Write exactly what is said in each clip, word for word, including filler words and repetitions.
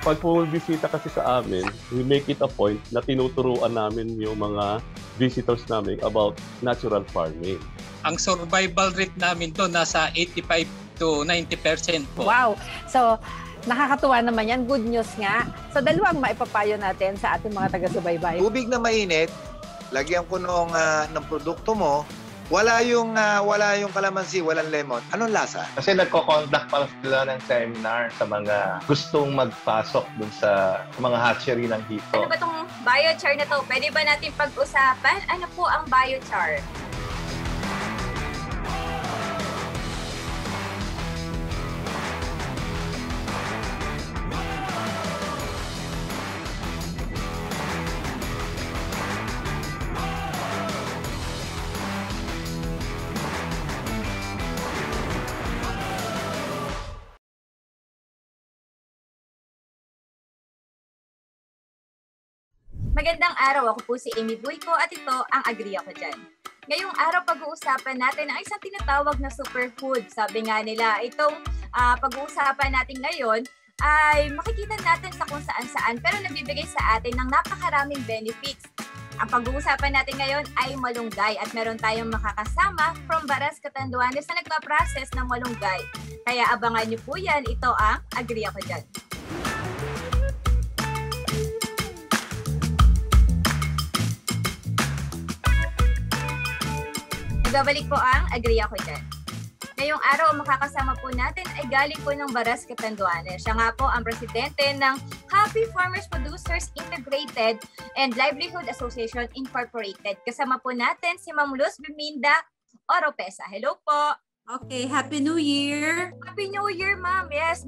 pag pumibisita kasi sa amin, we make it a point na tinuturuan namin yung mga visitors namin about natural farming. Ang survival rate namin to nasa eighty-five to ninety percent po. Wow! So, nakakatuwa naman yan. Good news nga. So, dalawang maipapayo natin sa ating mga taga-subaybay. Tubig na mainit, lagyan ko nung, uh, ng produkto mo, wala yung uh, wala yung kalamansi, walang lemon. Anong lasa? Kasi nagko-conduct pa sila ng seminar sa mga gustong magpasok dun sa mga hatchery ng hito. Ano ba itong biochar na to? Pwede ba natin pag-usapan? Ano po ang biochar? Magandang araw, ako po si Amy Buyko at ito ang Agree Ako Dyan. Ngayong araw pag-uusapan natin ang isang tinatawag na superfood. Sabi nga nila, itong uh, pag-uusapan natin ngayon ay makikita natin sa kung saan-saan pero nagbibigay sa atin ng napakaraming benefits. Ang pag-uusapan natin ngayon ay malunggay at meron tayong makakasama from Baras, Catanduanes na nagpa-process ng malunggay. Kaya abangan niyo po yan, ito ang Agree Ako Dyan. Nagbabalik po ang Agree Ako Dyan. Ngayong araw, ang makakasama po natin ay galing po ng Baras, Catanduanes. Siya nga po ang presidente ng Happy Farmers Producers Integrated and Livelihood Association Incorporated. Kasama po natin si Ma'am Luz Biminda Oropesa. Hello po! Okay, Happy New Year! Happy New Year, Ma'am! Yes!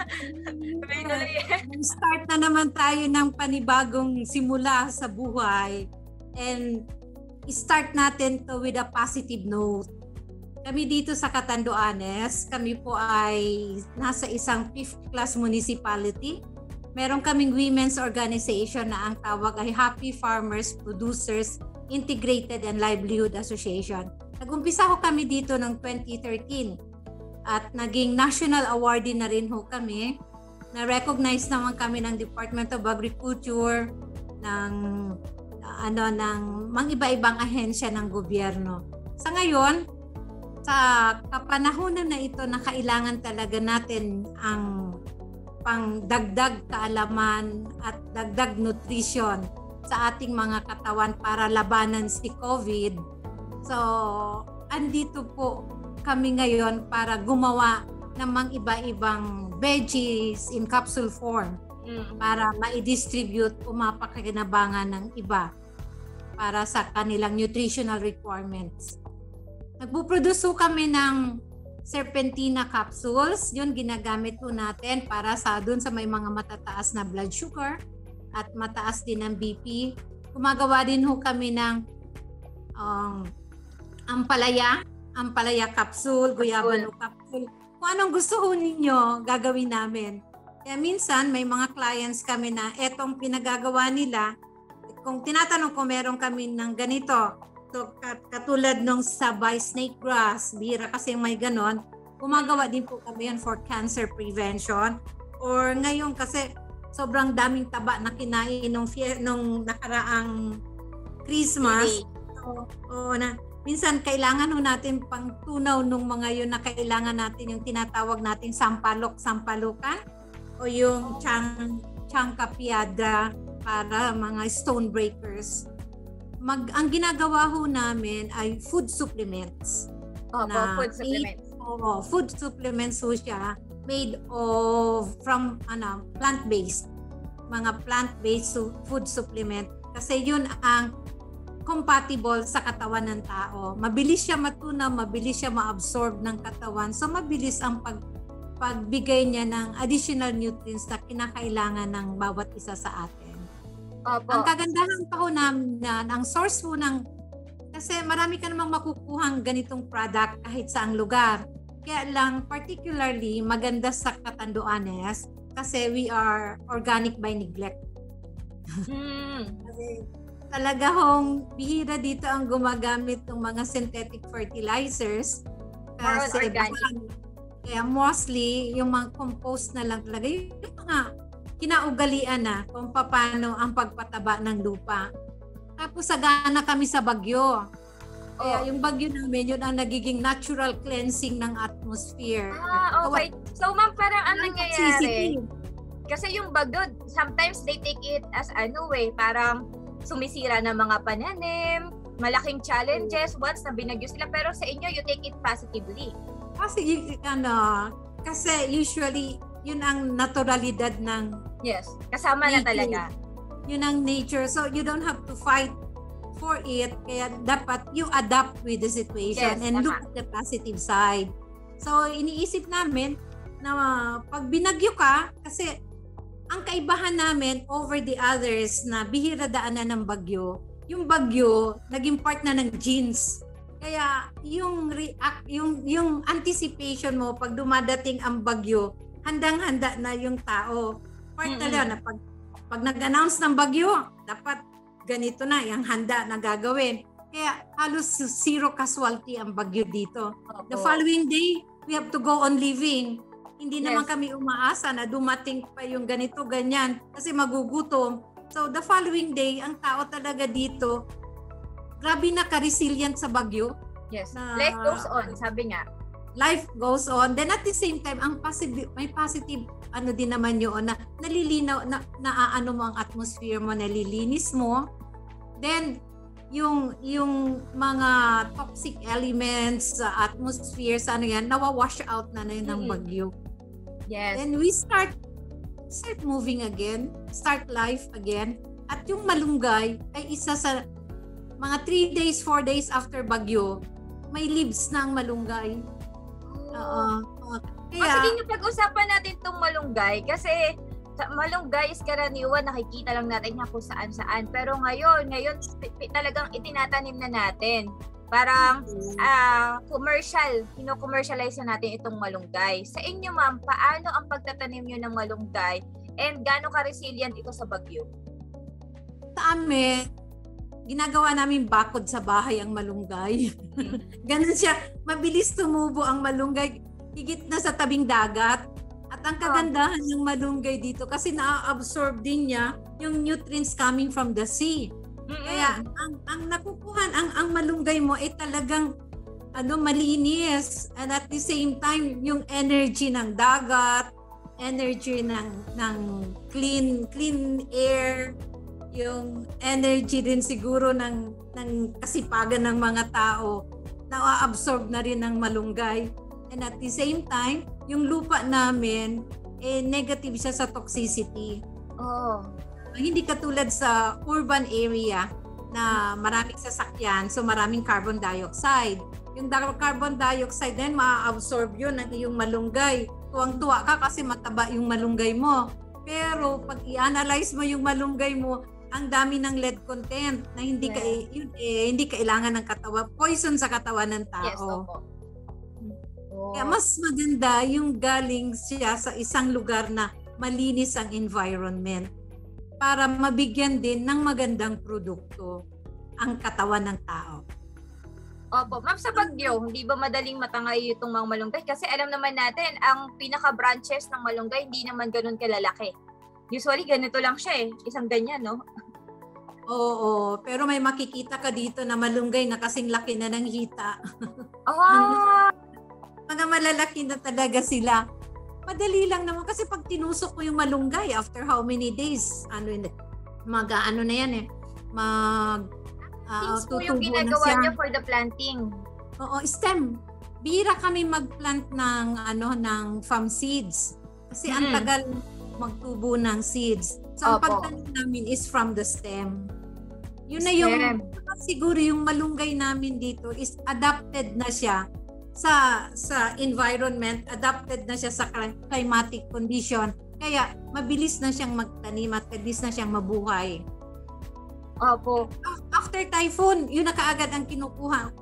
Happy New Year! Start na naman tayo ng panibagong simula sa buhay. And start natin to with a positive note. Kami dito sa Catanduanes, kami po ay nasa isang fifth class municipality. Meron kaming women's organization na ang tawag ay Happy Farmers Producers Integrated and Livelihood Association. Nag-umpisa ho kami dito ng twenty thirteen at naging national awardee na rin ho kami. Na-recognize naman kami ng Department of Agriculture, ng ano ng mga iba-ibang ahensya ng gobyerno. Sa ngayon, sa kapanahonan na ito na kailangan talaga natin ang pangdagdag kaalaman at dagdag nutrition sa ating mga katawan para labanan si COVID. So, andito po kami ngayon para gumawa ng mga iba-ibang veggies in capsule form para ma-distribute o mapakinabangan ng iba para sa kanilang nutritional requirements. Nagpo-produce kami ng serpentina capsules. Yun ginagamit po natin para sa dun sa may mga matataas na blood sugar at mataas din ng B P. Gumagawa din ho kami ng um, ampalaya, ampalaya capsule, guyabano capsule. Kung anong gusto ho ninyo, gagawin namin. Kaya minsan may mga clients kami na etong pinagagawa nila, kung tinatanong ko meron kami ng ganito, so, katulad nung sabay snake grass, bihira kasi may ganon, gumagawa din po kami yan for cancer prevention. Or ngayon kasi sobrang daming taba na kinain nung, nung nakaraang Christmas. So, o, na, minsan kailangan ho natin pang tunaw nung mga yun na kailangan natin yung tinatawag natin sampalok, sampalukan o yung chang, changkapiada para mga stone breakers. Mag, ang ginagawa ho namin ay food supplements. Opo, na food supplements. Made, oh, food supplements ho siya made of from ano, plant-based. Mga plant-based food supplement. Kasi yun ang compatible sa katawan ng tao. Mabilis siya matunaw, mabilis siya ma-absorb ng katawan. So mabilis ang pag pagbigay niya ng additional nutrients na kinakailangan ng bawat isa sa atin. Opo. Ang kagandahan pa ho namin, ang source ho ng, kasi marami ka namang makukuhang ganitong product kahit saang lugar. Kaya lang, particularly, maganda sa Catanduanes kasi we are organic by neglect. Mm. Kasi talaga hong bihira dito ang gumagamit ng mga synthetic fertilizers. Kasi organic. Kaya mostly, yung mga compost na lang talaga, yung mga kinaugalian na kung paano ang pagpataba ng lupa. Tapos sagana kami sa bagyo. Kaya yung bagyo namin, yun ang nagiging natural cleansing ng atmosphere. Ah, okay. So, ma'am, parang ang nangyayari, Toxicity. kasi yung bagyo, sometimes they take it as ano eh, parang sumisira ng mga pananim, malaking challenges once na binagyo sila. Pero sa inyo, you take it positively. Kasi, y- ano, kasi usually, yun ang naturalidad ng Yes, kasama na nature. talaga. Yun ang nature. So, you don't have to fight for it. Kaya dapat you adapt with the situation Yes, and tama. look at the positive side. So, iniisip namin na uh, pag binagyo ka, kasi ang kaibahan namin over the others na bihira daanan ng bagyo, yung bagyo, naging part na ng genes. Kaya yung react, yung yung anticipation mo pag dumadating ang bagyo, handang-handa na yung tao. Part Mm-mm. talaga na pag pag nag-announce ng bagyo, dapat ganito na yung handa na gagawin. Kaya halos zero casualty ang bagyo dito. The Opo. following day, we have to go on living. Hindi Yes. naman kami umaasa na dumating pa yung ganito, ganyan, kasi magugutom. So the following day, ang tao talaga dito, grabe na ka-resilient sa bagyo. Yes. na- Life goes on, sabi nga. Life goes on. Then at the same time, ang positive, may positive ano din naman yun na nalilinaw, na, naaano mo ang atmosphere mo, nalilinis mo. Then, yung yung mga toxic elements sa atmosphere, sa ano yan, nawawash out na na yun ng Mm-mm. bagyo. Yes. Then we start start moving again, start life again. At yung malunggay ay isa sa mga three days, four days after bagyo, may leaves na ang malunggay. Oo. Oo. Kaya, Kaya, sige niyo pag-usapan natin itong malunggay kasi sa malunggay is karaniwan nakikita lang natin yan kung saan-saan. Pero ngayon, ngayon pi- pi- talagang itinatanim na natin. Parang ah commercial, kino-commercialize na natin itong malunggay. Sa inyo ma'am, paano ang pagtatanim niyo ng malunggay and gaano ka-resilient ito sa bagyo? sa amin, ginagawa namin bakod sa bahay ang malunggay. Ganun siya. Mabilis tumubo ang malunggay. Higit na sa tabing dagat. At ang kagandahan ng malunggay dito kasi na-absorb din niya yung nutrients coming from the sea. Kaya ang ang nakukuhan ang ang malunggay mo ay talagang ano malinis, and at the same time yung energy ng dagat, energy ng ng clean clean air, yung energy din siguro ng ng kasipagan ng mga tao na-absorb na rin ng malunggay. And at the same time, yung lupa namin eh negative siya sa toxicity. Oh. Hindi katulad sa urban area na maraming sasakyan, so maraming carbon dioxide. Yung da- carbon dioxide din, ma-absorb yun ng iyong malunggay. Tuwang-tuwa ka kasi mataba yung malunggay mo. Pero pag i-analyze mo yung malunggay mo, ang dami ng lead content na hindi ka yun, eh, hindi kailangan ng katawan, poison sa katawan ng tao. Yes, opo. Oh. Kaya mas maganda yung galing siya sa isang lugar na malinis ang environment para mabigyan din ng magandang produkto ang katawan ng tao. Opo, ma'am, sa Bagyo, hindi ba madaling matangay itong mga malunggay? Kasi alam naman natin, ang pinaka-branches ng malunggay hindi naman ganun kalalaki. Usually, ganito lang siya eh. Isang ganyan, no? Oo, pero may makikita ka dito na malunggay na kasing laki na ng hita. Oh! Mga malalaki na talaga sila. Madali lang naman kasi pag tinusok mo yung malunggay after how many days, ano yun, mag ano na yan eh, mag uh, Things po yung tutubo na ginagawa siya. niyo for the planting. Oo, stem. Bira kami mag-plant ng ano ng farm seeds kasi ang Mm. tagal magtubo ng seeds. So ang Opo. pagtanim namin is from the stem. Yun na yung Stem. siguro yung malunggay namin dito is adapted na siya sa sa environment, adapted na siya sa climatic condition. Kaya mabilis na siyang magtanim at mabilis na siyang mabuhay. Opo. After typhoon, yun na kaagad ang kinukuha.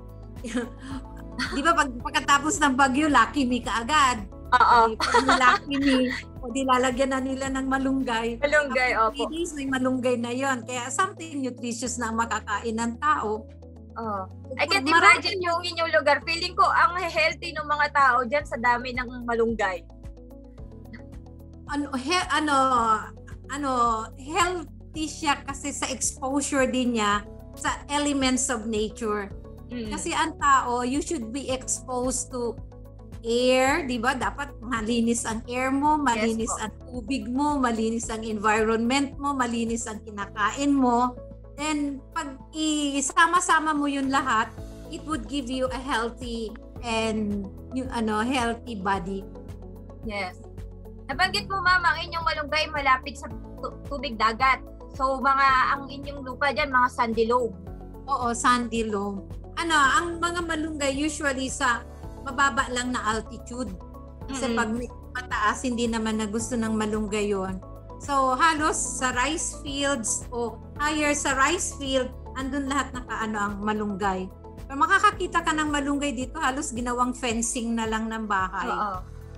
Di ba pag pagkatapos ng bagyo, Lucky Me kaagad. Oo. Eh, pag may Lucky Me, o di lalagyan na nila ng malunggay. Malunggay, After opo. three days, may malunggay na yon. Kaya something nutritious na ang makakain ng tao. Oh. I can Pag marami- imagine yung inyong lugar. Feeling ko ang healthy ng mga tao dyan sa dami ng malunggay. ano, he, ano, ano, healthy siya kasi sa exposure din niya sa elements of nature. Mm. Kasi ang tao, you should be exposed to air, di ba? Dapat malinis ang air mo, malinis Yes, po. ang tubig mo, malinis ang environment mo, malinis ang kinakain mo. Then, pag isama-sama mo yun lahat, it would give you a healthy and yung ano, healthy body. Yes. Nabanggit mo, ma'am, ang inyong malunggay malapit sa tu- tubig dagat. So, mga ang inyong lupa dyan, mga sandy loam. Oo, sandy loam. Ano, ang mga malunggay usually sa mababa lang na altitude. Kasi Mm-mm. pag may mataas, hindi naman na gusto ng malunggay yon. So, halos sa rice fields o higher sa rice field, andun lahat nakaano ang malunggay. Pero makakakita ka ng malunggay dito, halos ginawang fencing na lang ng bahay. Oo.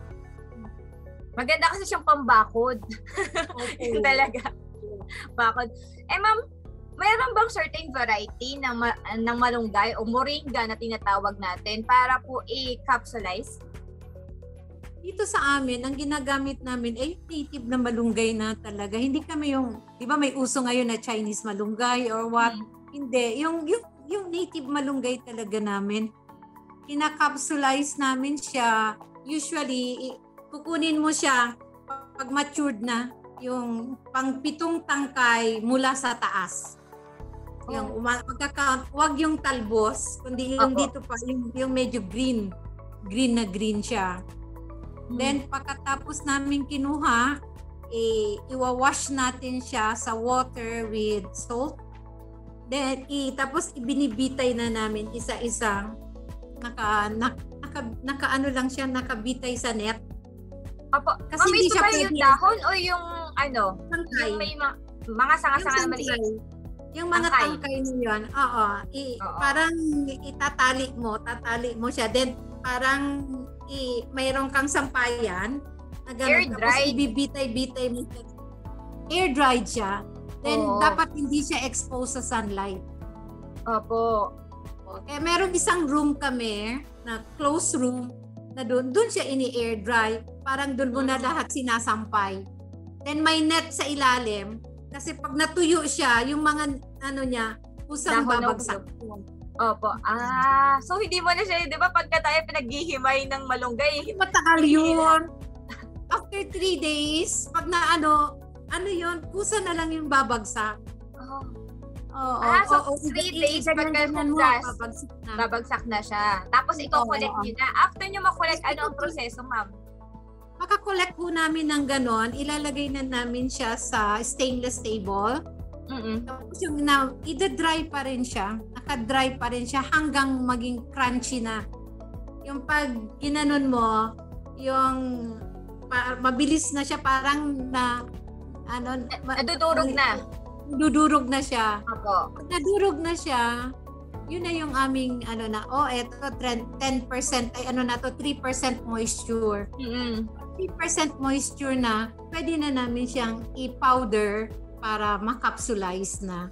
Maganda kasi siyang pambakod. Ito talaga. Bakod. Eh, ma'am, mayroon bang certain variety ng, ma- ng malunggay o moringa na tinatawag natin para po i-capsulize? Dito sa amin, ang ginagamit namin ay native na malunggay na talaga. Hindi kami yung, di ba may uso ngayon na Chinese malunggay or what? Mm. Hindi. Yung, yung, yung native malunggay talaga namin. Kina-capsulize namin siya. Usually, i- kukunin mo siya pag matured na, yung pang pitong tangkay mula sa taas. Yung uma- pagka-count, wag yung talbos, kundi yung Opo. dito pa, yung, yung medyo green. Green na green siya. Hmm. Then, pagkatapos namin kinuha, eh, iwawash natin siya sa water with salt. Then, i, tapos ibinibitay na namin isa-isa. Naka, naka, naka, naka ano lang siya, nakabitay sa net. Opo. Kasi Ma'am, hindi ito siya ba yung pwede- dahon o yung ano? Tangkay. Yung may ma- mga sanga-sanga na maliit? tangkay. Yung mga Tangkay. tangkay na yun, oo, i, Oo. parang itatali mo, tatali mo siya. Then, parang i, mayroon kang sampayan na Air ganun. Tapos dried. ibibitay-bitay mo siya. Air dried siya. Then, Oo. dapat hindi siya exposed sa sunlight. Opo. Kaya meron isang room kami, na closed room, na doon, doon siya ini-air dry. Parang doon mo na lahat sinasampay. Then may net sa ilalim, kasi pag natuyo siya, yung mga ano niya, kusang Dahon ng babagsak. Opo. Ah, so hindi mo na siya, di ba pagka tayo pinaghihimay ng malunggay, Matagal yun. After three days, pag na ano, ano yun, kusa na lang yung babagsak. oh, Oo, Ah, so oo, three i- days i- ganyan- pagka ganyan mo, hugas. babagsak na. babagsak na siya. Tapos ito Oo, collect oo. niyo na. After niyo makulit, ano ang proseso, ma'am? Makakolect po namin ng ganon, ilalagay na namin siya sa stainless table. Mm-mm. Tapos yung na, ida-dry pa rin siya, naka-dry pa rin siya hanggang maging crunchy na. Yung pag ginanon mo, yung pa, mabilis na siya, parang na, ano, ma- Nadudurog na. Dudurog na siya. Opo. Pag nadurog na siya, yun na yung aming, ano na, oh, eto, ten percent, ay ano na to, three percent moisture. Mm-mm. three percent moisture na, pwede na namin siyang i-powder para makapsulize na.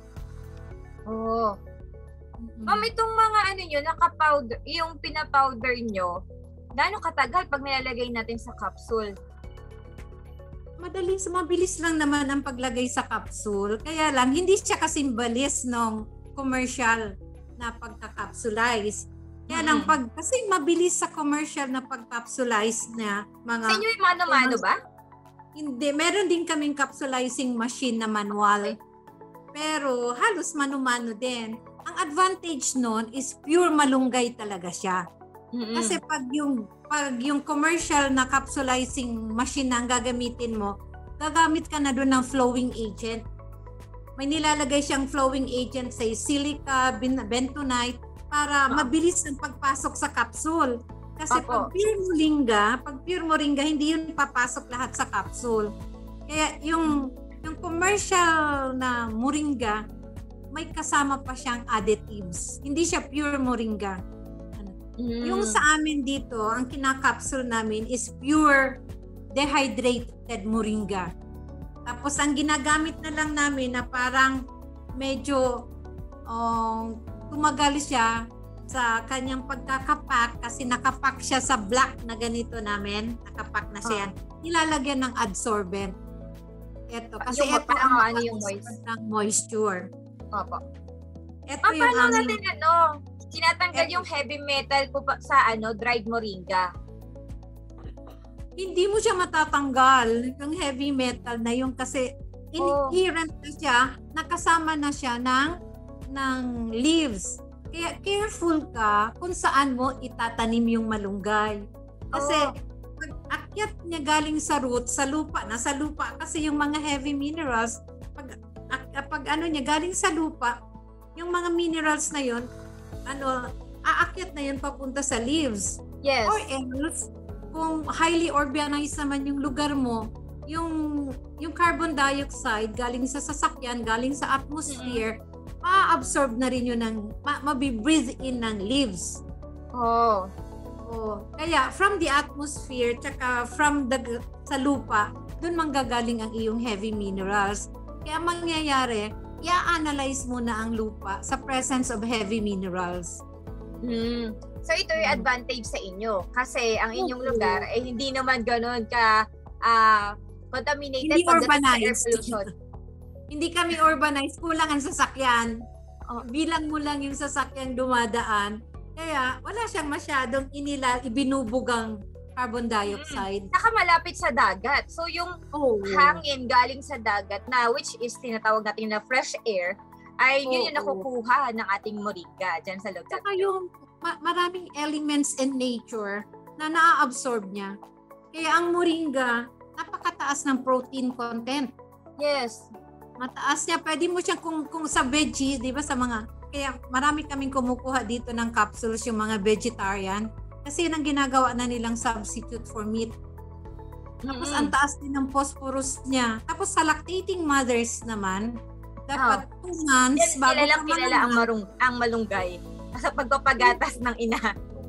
Oo. Ma'am, itong mga ano nyo, naka-powder, yung pinapowder nyo, gaano katagal pag nilalagay natin sa capsule? Madaling, mabilis lang naman ang paglagay sa capsule. Kaya lang, hindi siya kasimbalis ng commercial na pagka-capsulize. Kaya lang, Mm-mm. pag, kasi mabilis sa commercial na pag-capsulize na mga... Sa inyo yung mano-mano ba? Hindi, meron din kaming capsulizing machine na manual. Pero halos mano-mano din. Ang advantage nun is pure malunggay talaga siya. Mm-mm. Kasi pag yung pag yung commercial na capsulizing machine na ang gagamitin mo, gagamit ka na doon ng flowing agent. May nilalagay siyang flowing agent, say silica, ben- bentonite, para Ah. mabilis ang pagpasok sa capsule. Kasi Opo. pag pure moringa, pag pure moringa, hindi yun papasok lahat sa capsule. Kaya yung yung commercial na moringa, may kasama pa siyang additives. Hindi siya pure moringa. Mm. Yung sa amin dito, ang kinakapsule namin is pure dehydrated moringa. Tapos ang ginagamit na lang namin na parang medyo um, tumagal siya sa kanyang pagkakapak kasi nakapak siya sa black na ganito namin. Nakapak na siya. Nilalagyan ng adsorbent. Ito, kasi Yung- ito parang ang ano yung mag-absorb ng moisture. Opo. Ito Ah, yung paano aming- natin ano, tinatanggal Eto. yung heavy metal po pa- sa ano, dried moringa? Hindi mo siya matatanggal, yung heavy metal na yung kasi Oh. inherent na siya, nakasama na siya ng, ng leaves. Kaya careful ka kung saan mo itatanim yung malunggay. Kasi Oh. pag akyat niya galing sa root, sa lupa, nasa lupa kasi yung mga heavy minerals, pag, ak- pag ano niya galing sa lupa, yung mga minerals na yun, ano, aakyat na yun papunta sa leaves. Yes. Or else, kung highly urbanized naman yung lugar mo, yung yung carbon dioxide galing sa sasakyan, galing sa atmosphere, ma-absorb na rin yun ng, ma- mabi-breathe in ng leaves. Oh. Oh, kaya from the atmosphere, tsaka from the sa lupa, dun manggagaling ang iyong heavy minerals. Kaya mangyayari, i-analyze mo na ang lupa sa presence of heavy minerals. Hmm. So ito yung advantage sa inyo kasi ang inyong Oo. lugar ay hindi naman ganoon ka ah, contaminated Hindi pagdating sa air urbanized. pollution. Hindi kami urbanized, kulang ang sasakyan. Oh. Bilang mo lang yung sasakyan dumadaan. Kaya wala siyang masyadong inila, ibinubugang carbon dioxide. Saka malapit sa dagat. So yung Oh. hangin galing sa dagat na which is tinatawag natin na fresh air ay yun yung Oo. nakukuha ng ating moringa dyan sa lugar. Saka yung ma- maraming elements in nature na naa-absorb niya. Kaya ang moringa, napakataas ng protein content. Yes. Mataas niya. Pwede mo siya kung, kung sa veggies, di ba sa mga, kaya marami kaming kumukuha dito ng capsules yung mga vegetarian. Kasi yun ang ginagawa na nilang substitute for meat. Tapos Mm-mm. ang taas din ng phosphorus niya. Tapos sa lactating mothers naman, dapat two months Kil- bago kilala ka kilala ang maluman. marung ang malunggay sa pagpapagatas ng ina.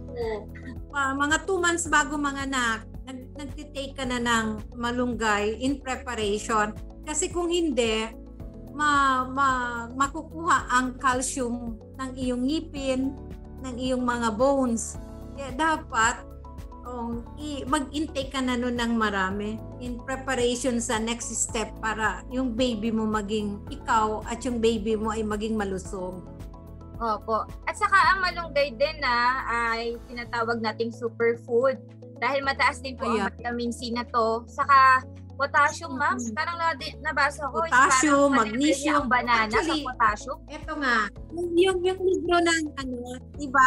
Ah, mga two months bago manganak, nag nagtitake ka na ng malunggay in preparation. Kasi kung hindi, ma, ma, makukuha ang calcium ng iyong ngipin, ng iyong mga bones. Kaya dapat um, i- mag-intake ka na nun ng marami in preparation sa next step para yung baby mo maging ikaw at yung baby mo ay maging malusog. Opo. At saka ang malunggay din na ay tinatawag nating superfood dahil mataas din po ang Ayan. vitamin C na to. Saka potassium, ma'am. Mhm. Parang nadi- nabasa ko. is Potassium, parang magnesium. ang banana Actually, sa potassium. Ito nga, yung, yung, yung libro ng ano, di ba?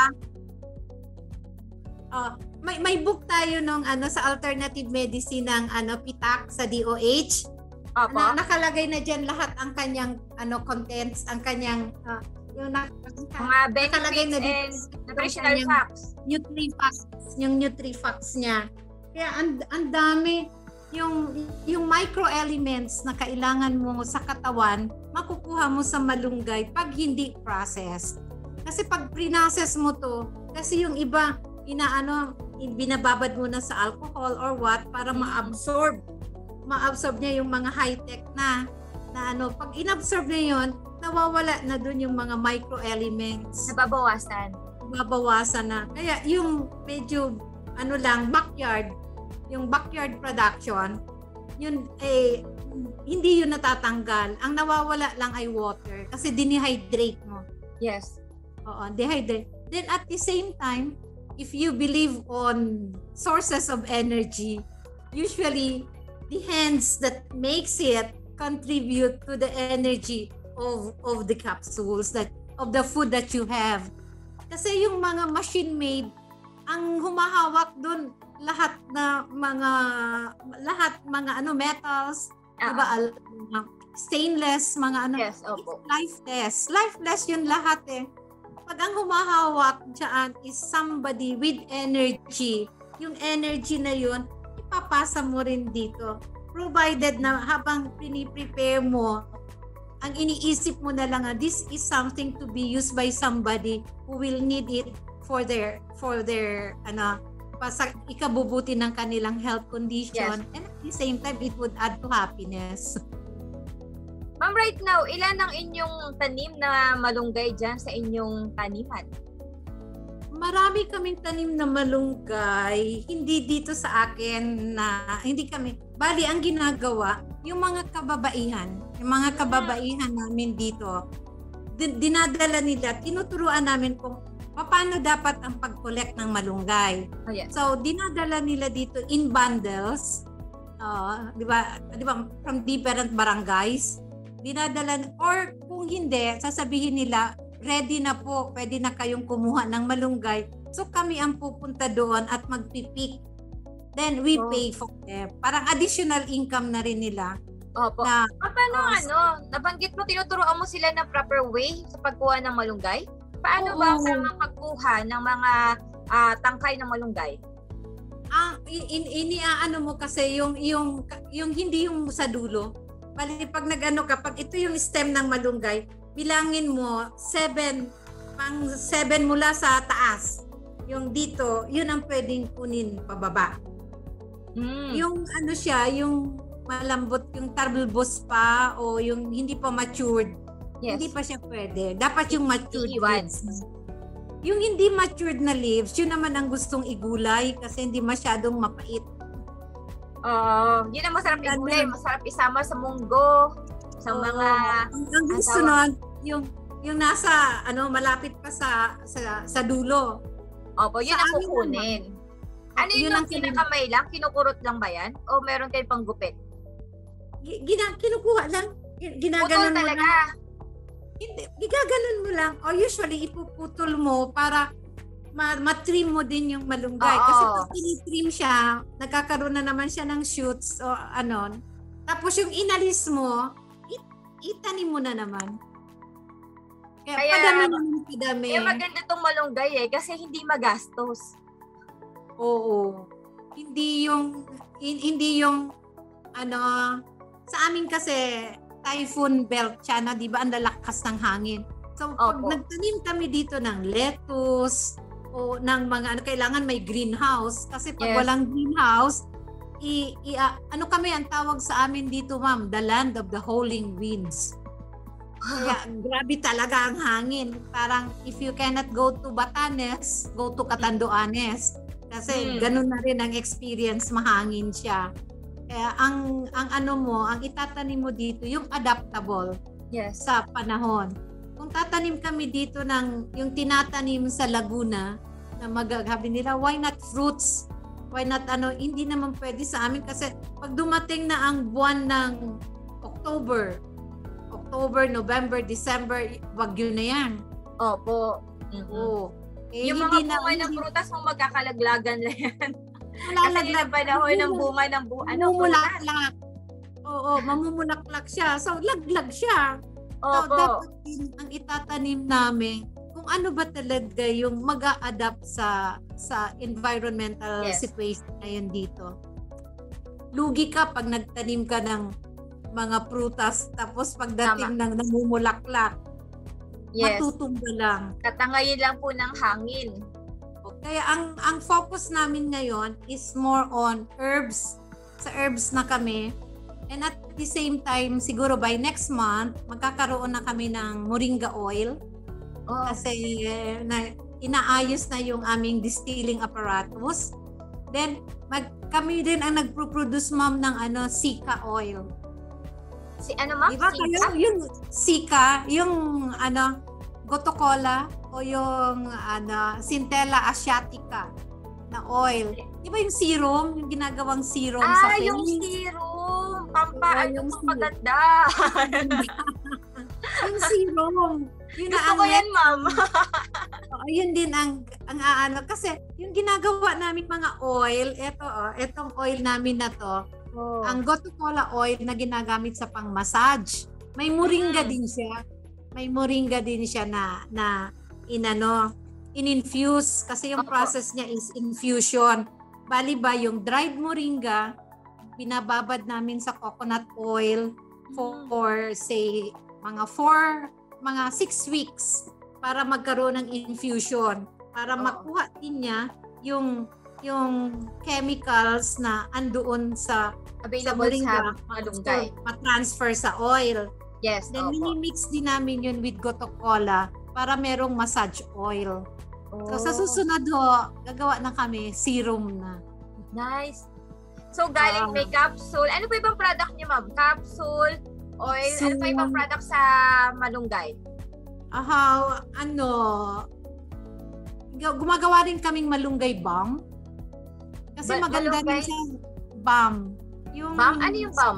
Ah, may may book tayo nung ano sa alternative medicine ng ano Pitak sa D O H. Opo. Na, nakalagay na diyan lahat ang kanyang ano contents, ang kanyang ah, yung na, Mga nakalagay benefits na dito and sa nutritional kanyang facts. Nutri-facts, yung Nutri-facts niya. Kaya ang ang dami yung yung microelements na kailangan mo sa katawan, makukuha mo sa malunggay pag hindi processed. Kasi pag pre-process mo to, kasi yung iba inaano binababad mo na sa alcohol or what para ma-absorb. Ma-absorb niya yung mga high-tech na na ano, pag inabsorb na yon, nawawala na dun yung mga microelements. Nababawasan. Babawasan na. Kaya yung medyo ano lang backyard, yung backyard production, yun eh hindi yun natatanggal. Ang nawawala lang ay water kasi dinihydrate mo. Yes. Oo, dehydrate. Then at the same time, if you believe on sources of energy, usually the hands that makes it contribute to the energy of of the capsules that of the food that you have. Kasi yung mga machine made, ang humahawak doon lahat na mga lahat mga ano metals, Ah, diba, al- mga stainless, mga ano, Yes, opo. lifeless. Lifeless yun lahat eh. Pag ang humahawak dyan is somebody with energy, yung energy na yun, ipapasa mo rin dito. Provided na habang piniprepare mo, ang iniisip mo na lang, ah, this is something to be used by somebody who will need it for their, for their, ano, sa ikabubuti ng kanilang health condition. Yes. And at the same time, it would add to happiness. Ma'am, right now, ilan ang inyong tanim na malunggay dyan sa inyong taniman? Marami kaming tanim na malunggay, hindi dito sa akin na, hindi kami, Bali, ang ginagawa, yung mga kababaihan, yung mga kababaihan namin dito, din- dinadala nila, tinuturuan namin kung paano dapat ang pag-collect ng malunggay. Oh, yes. So, dinadala nila dito in bundles, uh, di ba, di ba, from different barangays, dinadala, or kung hindi, sasabihin nila, ready na po, pwede na kayong kumuha ng malunggay. So, kami ang pupunta doon at magpipik. Then, we Oh. pay for them. Parang additional income na rin nila. Opo. Na, Ah, paano Oh, ano, nabanggit mo, tinuturoan mo sila ng proper way sa pagkuha ng malunggay? Paano Oo. ba sa mga pagkuha ng mga ah, tangkay ng malunggay? ang in, in, iniaano mo kasi yung, yung, yung hindi yung sa dulo. Bali, pag nag-ano ka, pag ito yung stem ng malunggay, bilangin mo, seven, pang seven mula sa taas. Yung dito, yun ang pwedeng kunin pababa. Hmm. Yung ano siya, yung malambot, yung tarbulbos pa o yung hindi pa matured, Yes. hindi pa siya pwede. Dapat yung matured Iiwan. leaves. Yung hindi matured na leaves, yun naman ang gustong igulay kasi hindi masyadong mapait. Oo. Yun ang masarap Ganun. igulay, masarap isama sa munggo, sa Oo. mga ang, ang gusto tawag- nun, yung yung nasa ano malapit pa sa sa, sa dulo. Opo, yun Sa ang amin kukunin. Ano yun, Yun yung ang kukunin. kinakamay lang? Kinukurot lang ba yan? O meron kayong panggupit? Gi- Gina, kinukuha lang. Gi- Putol Ginaganon mo talaga. lang. Hindi, gigaganon mo lang. O usually, ipuputol mo para ma- matrim mo din yung malunggay. Oo. Kasi pag tinitrim siya, nagkakaroon na naman siya ng shoots o ano. Tapos yung inalis mo, it- itanim mo na naman. Kaya, Kaya- padami naman, padami. Kaya maganda tong malunggay eh, kasi hindi magastos. Oo. Hindi yung, hin- hindi yung, ano, sa amin kasi, typhoon belt siya na, di ba, ang lalakas ng hangin. So, pag Opo. nagtanim kami dito ng lettuce, o ng mga, ano, kailangan may greenhouse. Kasi pag Yes. walang greenhouse, i, i- ah, ano kami, ang tawag sa amin dito, ma'am, the land of the howling winds. Kaya, grabe talaga ang hangin. Parang, if you cannot go to Batanes, go to Catanduanes. Kasi Hmm. ganun na rin ang experience, mahangin siya. Kaya ang ang ano mo, ang itatanim mo dito yung adaptable Yes. sa panahon. Kung tatanim kami dito ng yung tinatanim sa Laguna na magagabi nila, why not fruits? Why not ano, hindi naman pwede sa amin kasi pag dumating na ang buwan ng October, October, November, December, bagyo na yan. Opo. Mhm. Oo. Eh, Yung mga hindi na- bunga ng hindi- prutas mong magkakalaglagan lang yan. Wala Kasi yun ang panahon ng bunga ng bu ano, prutas. mamumulaklak. Oo, mamumulaklak siya. So, laglag siya. So, Opo. dapat din ang itatanim namin kung ano ba talaga yung mag-a-adapt sa sa environmental Yes. situation ngayon dito. Lugi ka pag nagtanim ka ng mga prutas tapos pagdating ng namumulaklak, Yes. matutumba lang. Katangayin lang po ng hangin. Kaya ang ang focus namin ngayon is more on herbs. Sa herbs na kami. And at the same time, siguro by next month, magkakaroon na kami ng moringa oil. Oh. Kasi eh, na, inaayos na yung aming distilling apparatus. Then, mag, kami din ang nagpo-produce, ma'am, ng ano, Sika oil. Si ano ma'am? Diba Sika? kayo, yung Sika, yung ano, Gotocola o yung ano, Centella asiatica na oil. Di ba yung serum, yung ginagawang serum sa Ah, yung face? serum. Pampa, Oo, ano, yung pampaganda. Yung serum. Yun na Gusto ang ko yan, ma'am. Oo, yun din ang ang aano kasi yung ginagawa namin mga oil, eto oh, etong oil namin na to, Oh. ang Gotocola oil na ginagamit sa pang-massage. May moringa Mm. din siya. May moringa din siya na na inano, in-infuse kasi yung Opo. process niya is infusion. Bali ba yung dried moringa binababad namin sa coconut oil for, Mm. for say mga four, mga six weeks para magkaroon ng infusion para Oo. makuha din niya yung yung chemicals na andoon sa Available moringa, sa malunggay. so, ma-transfer sa oil. Yes, Then opo. mini-mix din namin yun with Gotocola para merong massage oil. So sa Oh. susunod ho, gagawa na kami serum na. Nice. So, galing Ah. may capsule. Ano pa ibang product niyo, ma'am? Capsule, oil, So, ano pa ibang product sa malunggay? Aha, ano, gumagawa rin kaming malunggay balm. Kasi Ba- maganda malunggay? din sa balm. Yung, Bam? Ano yung bam?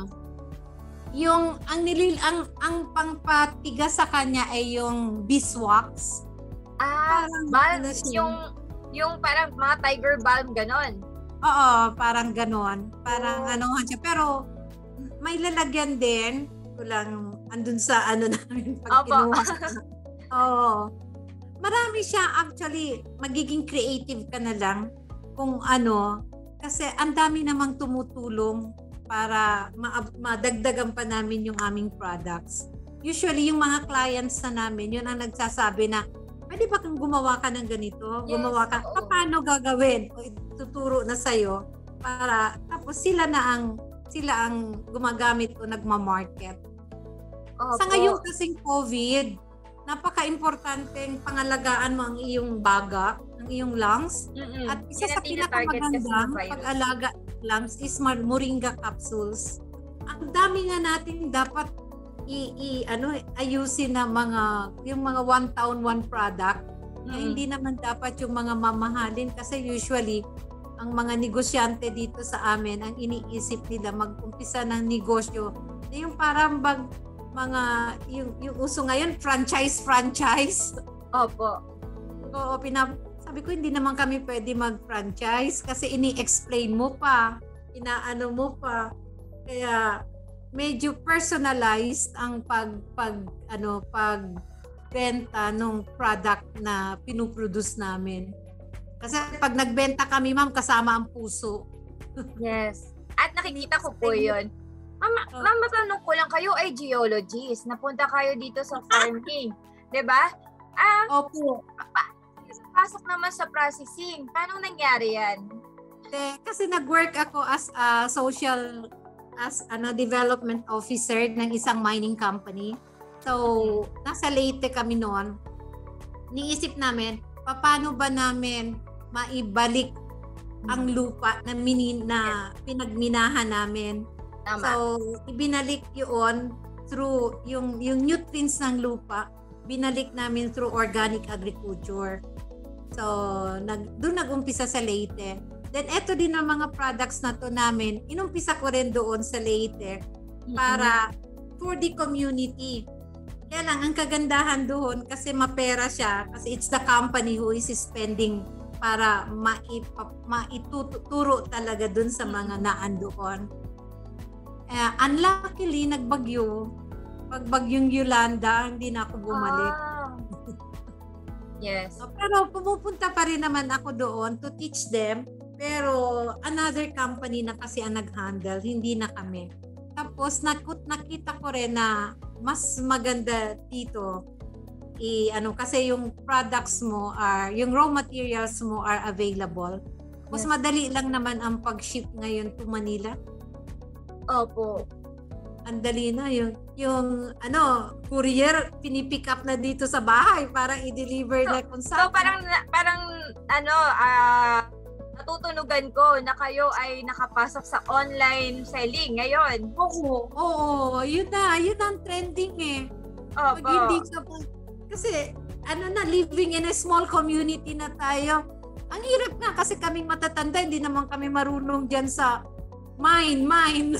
Yung, ang nilil, ang, ang pangpatigas sa kanya ay yung beeswax. Ah, Parang balm, ano siya? yung, yung parang mga tiger balm, ganon. Oo, parang ganon. Parang Oh. ano nga siya. Pero, may lalagyan din. Ito lang, andun sa ano namin pag Opo. kinuha. Oo. Marami siya actually, magiging creative ka na lang kung ano. Kasi ang dami namang tumutulong para ma- madagdagan pa namin yung aming products. Usually, yung mga clients na namin, yun ang nagsasabi na, pwede ba kang gumawa ka ng ganito? Yes, Gumawa ka. oo. Paano gagawin? O tuturo na sa'yo. Para, tapos sila na ang, sila ang gumagamit o nagmamarket. Opo. Sa ngayon kasing COVID, napaka-importanteng pangalagaan mo ang iyong baga, ang iyong lungs. Mm-mm. At isa Yan sa ang tina-target kasi ng pinakamagandang virus. pag-alaga lungs is mar- moringa capsules. Ang dami nga natin dapat i, i ano ayusin na mga yung mga one town one product. Na Mm. hindi naman dapat yung mga mamahalin kasi usually ang mga negosyante dito sa amin ang iniisip nila mag-umpisa ng negosyo na yung parang bag mga yung, yung uso ngayon franchise franchise. Opo. Oo, pinap sabi ko hindi naman kami pwede mag-franchise kasi ini-explain mo pa, inaano mo pa. Kaya medyo personalized ang pag pag ano pag benta ng product na pinuproduce namin. Kasi pag nagbenta kami, ma'am, kasama ang puso. Yes. At nakikita ko po yun. Mama, Oh. ma'am, matanong ko lang, kayo ay geologist. Napunta kayo dito sa farming. 'Di ba? Ah, Opo. pasok naman sa processing. Paano nangyari yan? Eh, kasi nag-work ako as a social as ano development officer ng isang mining company. So, nasa Leyte kami noon. Niisip namin, paano ba namin maibalik ang lupa na mini na pinagminahan namin. Tama. So, ibinalik yun through yung yung nutrients ng lupa, binalik namin through organic agriculture. So, nag doon nag-umpisa sa Leyte. Then eto din ang mga products na to namin, inumpisa ko rin doon sa Leyte para for the community. Kaya lang, ang kagandahan doon kasi mapera siya kasi it's the company who is spending para maipap, maituturo talaga doon sa mga naan doon. Uh, unluckily, nagbagyo. Pag bagyong Yolanda, hindi na ako bumalik. Ah. Yes. So, pero pumupunta pa rin naman ako doon to teach them. Pero another company na kasi ang nag-handle, hindi na kami. Tapos nakut nakita ko rin na mas maganda dito i ano kasi yung products mo are yung raw materials mo are available. Mas Yes. madali lang naman ang pag-ship ngayon to Manila. Opo. Ang dali na yung yung ano, courier pinipick up na dito sa bahay para i-deliver na kung So saan. parang parang ano ah natutunugan ko na kayo ay nakapasok sa online selling ngayon. Oo, oo, yun na, yun ang trending eh. Pag Opo. hindi ka pa, kasi ano na, living in a small community na tayo. Ang hirap nga kasi kaming matatanda, hindi naman kami marunong dyan sa mine, mine.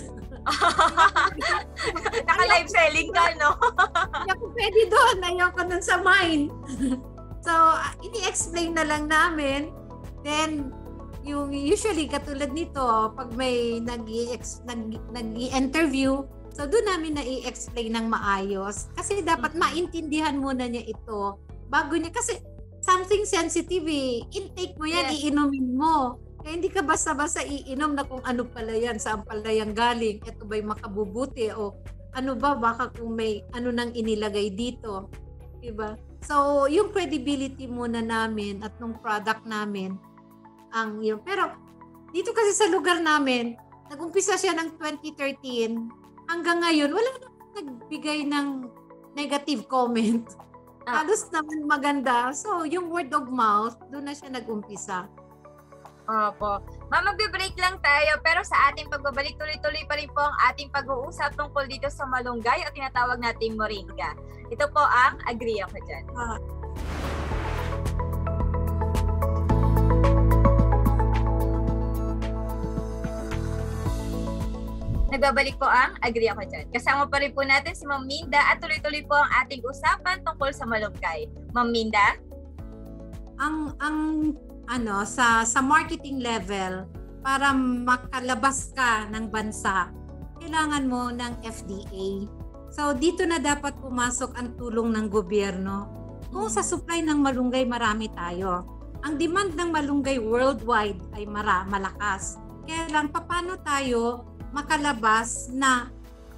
Naka-live selling ka, no? Hindi ako pwede doon, ayoko nun sa mine. So, uh, ini-explain na lang namin. Then, yung usually katulad nito, pag may nag-i-interview, so doon namin na i-explain ng maayos. Kasi dapat maintindihan muna niya ito bago niya. Kasi something sensitive eh. Intake mo yan, Yes. iinumin mo. Kaya hindi ka basta-basta iinom na kung ano pala yan, saan pala yan galing, ito ba'y makabubuti o ano ba, baka kung may ano nang inilagay dito. Diba? So, yung credibility muna namin at nung product namin, ang yun. Pero, dito kasi sa lugar namin, nag-umpisa siya ng twenty thirteen, hanggang ngayon, wala na nagbigay ng negative comment. Ah. Halos naman maganda. So, yung word of mouth, doon na siya nag-umpisa. Opo. Ma'am, magbe-break lang tayo pero sa ating pagbabalik tuloy-tuloy pa rin po ang ating pag-uusap tungkol dito sa malunggay o tinatawag nating moringa. Ito po ang Agree Ako Dyan. Ah, Nagbabalik po ang Agree Ako Dyan. Kasama pa rin po natin si Ma'am Minda at tuloy-tuloy po ang ating usapan tungkol sa malunggay. Ma'am Minda? ang ang ano sa sa marketing level para makalabas ka ng bansa, kailangan mo ng F D A. So dito na dapat pumasok ang tulong ng gobyerno. Kung sa supply ng malunggay marami tayo. Ang demand ng malunggay worldwide ay mara, malakas. Kaya lang paano tayo makalabas na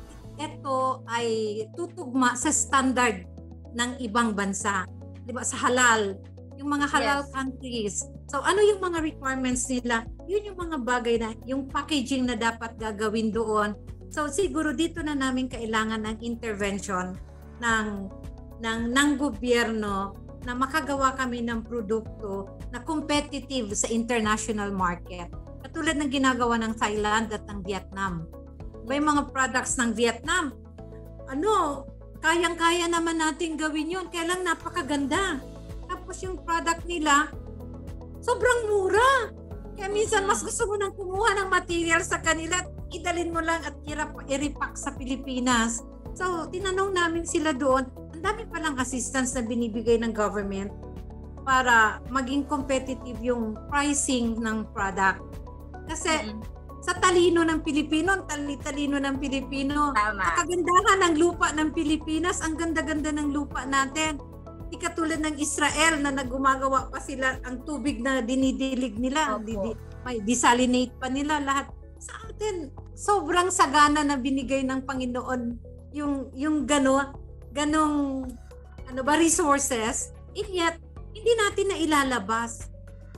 ito ay tutugma sa standard ng ibang bansa, 'di ba? Sa halal, yung mga halal Yes. countries. So ano yung mga requirements nila? Yun yung mga bagay na yung packaging na dapat gagawin doon. So siguro dito na namin kailangan ng intervention ng ng ng gobyerno na makagawa kami ng produkto na competitive sa international market. Katulad ng ginagawa ng Thailand at ng Vietnam. May mga products ng Vietnam. Ano, kayang-kaya naman natin gawin yun. Kaya lang napakaganda. Tapos yung product nila, sobrang mura. Kaya minsan mas gusto mo nang kumuha ng material sa kanila, idalin mo lang at i-repack sa Pilipinas. So, tinanong namin sila doon, ang dami palang assistance na binibigay ng government para maging competitive yung pricing ng product. Kasi Mm-hmm. sa talino ng Pilipino, ang tali-talino ng Pilipino, Tama. sa kagandahan ng lupa ng Pilipinas, ang ganda-ganda ng lupa natin. Di katulad ng Israel na nagumagawa pa sila ang tubig na dinidilig nila, Opo. Didi, may desalinate pa nila lahat. Sa atin, sobrang sagana na binigay ng Panginoon yung yung gano ganong ano ba resources, and yet hindi natin na ilalabas.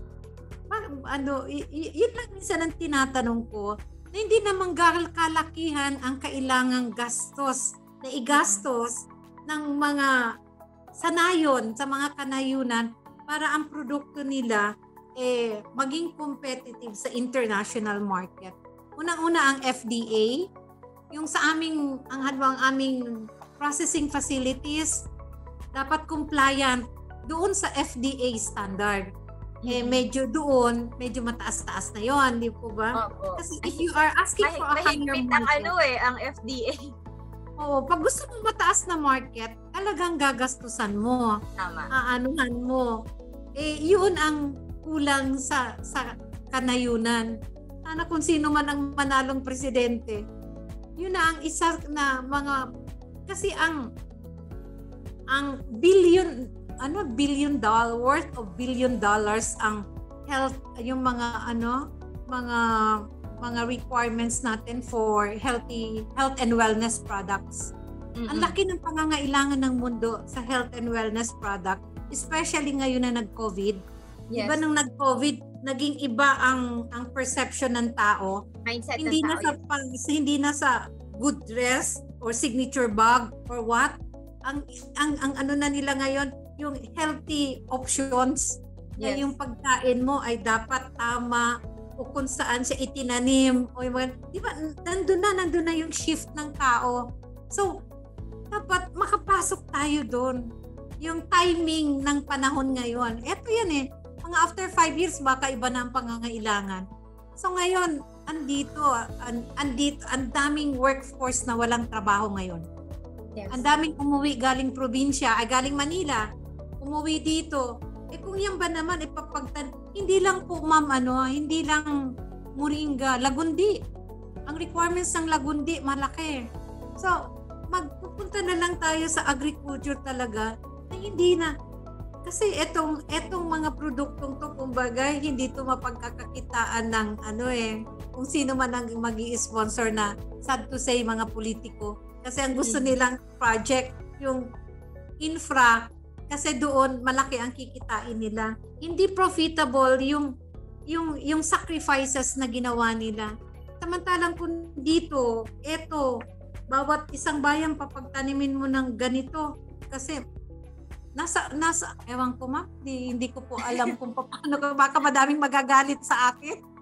Ano, y- y- yun lang minsan ang tinatanong ko, na hindi naman kalakihan ang kailangang gastos na igastos ng mga sanayon sa mga kanayunan para ang produkto nila eh maging competitive sa international market. Unang-una ang F D A, yung sa aming ang ang aming processing facilities dapat compliant doon sa F D A standard. Eh medyo doon, medyo mataas-taas na 'yon, di po ba? Opo. Kasi if you are asking Mahi- for a higher mahigpit ang market, ano eh, ang F D A. oh, pag gusto mo mataas na market, talagang gagastusan mo, Tama. aanuhan mo. Eh, yun ang kulang sa sa kanayunan. Sana kung sino man ang manalong presidente, yun na ang isa na mga, kasi ang ang billion, ano, billion dollar, worth of billion dollars ang health, yung mga, ano, mga mga requirements natin for healthy health and wellness products. Mm-mm. Ang laki ng pangangailangan ng mundo sa health and wellness product, especially ngayon na nag-COVID. Yes. Diba nung nag-COVID, naging iba ang ang perception ng tao. Mindset Hindi ng na tao. sa pang, hindi na sa good dress or signature bag or what. Ang ang ang ano na nila ngayon, yung healthy options. Na Yes. yung pagkain mo ay dapat tama o kung saan siya itinanim o yung mga, di ba, nandun na, nandun na yung shift ng tao. So, dapat makapasok tayo doon. Yung timing ng panahon ngayon. Eto yan eh. Mga after five years, baka iba na ang pangangailangan. So ngayon, andito, an, andito, ang daming workforce na walang trabaho ngayon. Yes. Ang daming umuwi galing probinsya, ay galing Manila, umuwi dito. Eh kung yan ba naman ipapagtan, hindi lang po ma'am ano, hindi lang moringa, lagundi. Ang requirements ng lagundi malaki. So, magpupunta na lang tayo sa agriculture talaga na hindi na. Kasi etong etong mga produktong to kumbaga hindi to mapagkakakitaan ng ano eh, kung sino man ang magi-sponsor na, sad to say, mga politiko. Kasi ang gusto nilang project yung infra, kasi doon malaki ang kikitain nila. Hindi profitable yung yung yung sacrifices na ginawa nila. Samantalang kung dito, eto, bawat isang bayan papagtanimin mo ng ganito kasi nasa nasa ewan ko ma, di, hindi ko po alam kung paano, baka madaming magagalit sa akin.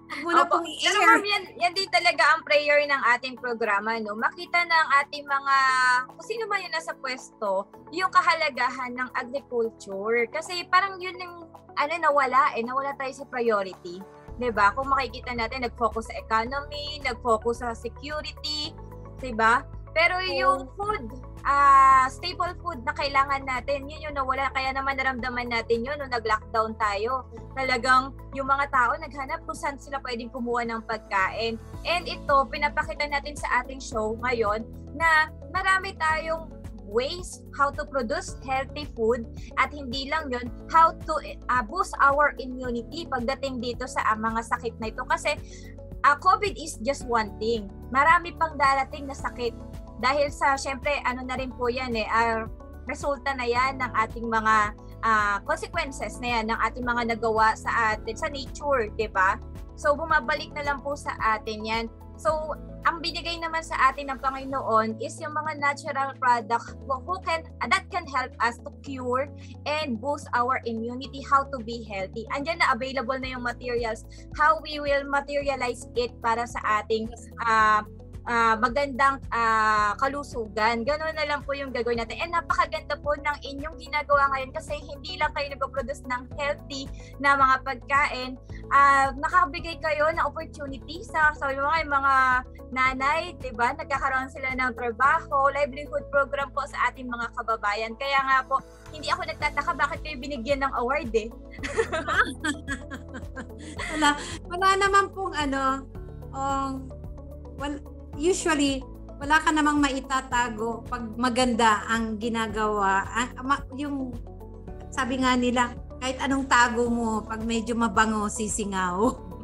Muna Opo. pong Pero i-air. ma'am, yan, yan din talaga ang prayer ng ating programa, no? Makita ng ating mga, kung sino man yun nasa pwesto, yung kahalagahan ng agriculture. Kasi parang yun yung, ano, nawala eh, nawala tayo sa priority. Diba? Kung makikita natin, nag-focus sa economy, nag-focus sa security, diba? Pero yung food, uh, staple food na kailangan natin, yun yung nawala. Kaya naman naramdaman natin yun nung nag-lockdown tayo. Talagang yung mga tao naghanap kung saan sila pwedeng kumuha ng pagkain. And ito, pinapakita natin sa ating show ngayon na marami tayong ways how to produce healthy food at hindi lang yun, how to uh, boost our immunity pagdating dito sa uh, mga sakit na ito. Kasi uh, COVID is just one thing. Marami pang darating na sakit. Dahil sa, syempre, ano na rin po yan eh, uh, resulta na yan ng ating mga uh, consequences na yan, ng ating mga nagawa sa atin, sa nature, di ba? So, bumabalik na lang po sa atin yan. So, ang binigay naman sa atin ng Panginoon is yung mga natural product who can, uh, that can help us to cure and boost our immunity, how to be healthy. Andyan na available na yung materials, how we will materialize it para sa ating uh, Uh, magandang uh, kalusugan. Ganoon na lang po yung gagawin natin. And napakaganda po ng inyong ginagawa ngayon kasi hindi lang kayo nag-produce ng healthy na mga pagkain. Uh, nakabigay kayo ng opportunity sa, sa mga, mga nanay, diba? Nagkakaroon sila ng trabaho, livelihood program po sa ating mga kababayan. Kaya nga po, hindi ako nagtataka bakit kayo binigyan ng award eh. wala, wala naman pong ano, um, well, usually, wala ka namang maitatago pag maganda ang ginagawa. Yung, sabi nga nila, kahit anong tago mo, pag medyo mabango, sisingaw.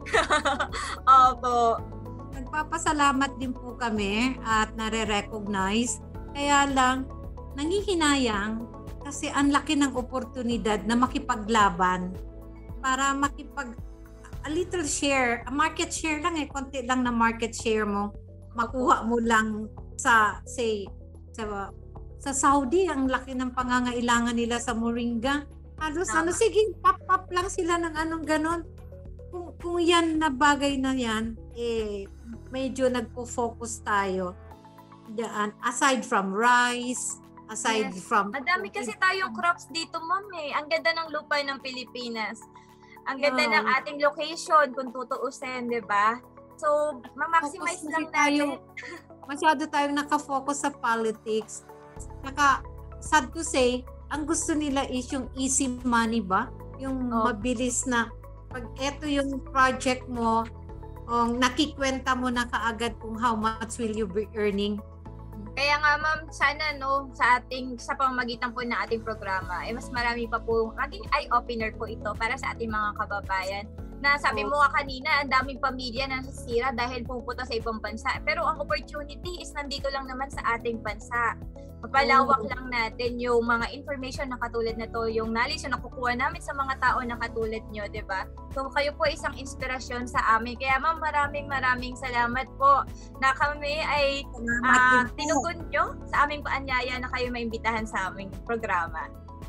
Opo. Nagpapasalamat din po kami at nare-recognize. Kaya lang, nangihinayang kasi ang laki ng oportunidad na makipaglaban para makipag a little share, a market share lang eh, konti lang na market share mo. Makuha mo lang sa, say, sa, sa Saudi, ang laki ng pangangailangan nila sa moringa. Halos, ano, sige, pop-pop lang sila ng anong ganon. Kung, kung yan na bagay na yan, eh, medyo nagpo-focus tayo. Diyan, aside from rice, aside yes. from... Madami kasi tayong crops dito, ma'am eh. Ang ganda ng lupa ng Pilipinas. Ang ganda Yeah. ng ating location, kung tutuusin, di ba? So, ma-maximize Focus lang kasi tayo, natin. masyado tayong nakafocus sa politics. Saka, sad to say, ang gusto nila is yung easy money ba? Yung Oh. mabilis na, pag eto yung project mo, um, nakikwenta mo na kaagad kung how much will you be earning. Kaya nga ma'am, sana no, sa ating, sa pamamagitan po ng ating programa, eh mas marami pa po, maging eye-opener po ito para sa ating mga kababayan. Na sabi mo nga kanina, ang daming pamilya na nasisira dahil pupunta sa ibang bansa. Pero ang opportunity is nandito lang naman sa ating bansa. Mapalawak Oh. lang natin yung mga information na katulad na to, yung knowledge na nakukuha namin sa mga tao na katulad nyo, di ba? So kayo po isang inspirasyon sa amin. Kaya ma'am, maraming maraming salamat po na kami ay Salamat uh, din po. tinugon nyo sa aming paanyaya na kayo maimbitahan sa aming programa.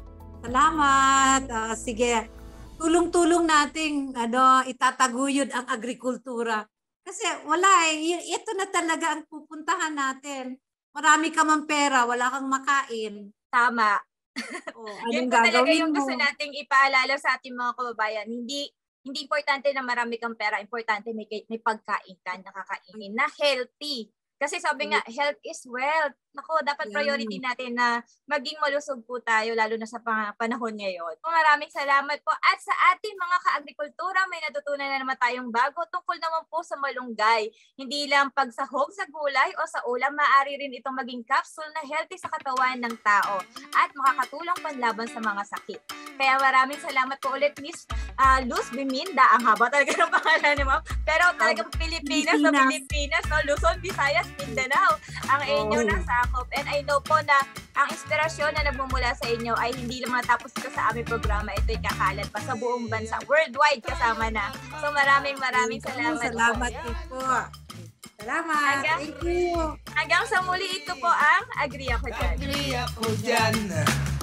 Salamat. Uh, sige. Tulong-tulong nating ano, itataguyod ang agrikultura. Kasi wala eh. Y- ito na talaga ang pupuntahan natin. Marami ka mang pera, wala kang makain. Tama. O, Yun anong po talaga gagawin yung mo? gusto nating ipaalala sa ating mga kababayan. Hindi hindi importante na marami kang pera, importante may, may pagkain ka, nakakainin na healthy. Kasi sabi nga, health is wealth. Nako, dapat Yan. priority natin na maging malusog po tayo, lalo na sa pang- panahon ngayon. So, maraming salamat po. At sa ating mga ka-agrikultura, may natutunan na naman tayong bago tungkol naman po sa malunggay. Hindi lang pagsahog sa gulay o sa ulam, maaari rin itong maging capsule na healthy sa katawan ng tao at makakatulong panlaban sa mga sakit. Kaya maraming salamat po ulit, Miss uh, Luz Biminda. Ang haba talaga ng pangalan ni Ma'am. Pero talagang Pilipinas na Pilipinas, no? Luzon, Visayas, Mindanao, ang inyo Oh. nasakop. And I know po na ang inspirasyon na nagmumula sa inyo ay hindi lang matapos ito sa aming programa. Ito'y kakalat pa sa buong bansa. Worldwide kasama na. So maraming maraming salamat, Salamat po. din po. Salamat. Hanggang- Thank you. Hanggang sa muli, ito po ang Agree Ako Dyan. Agree ako dyan.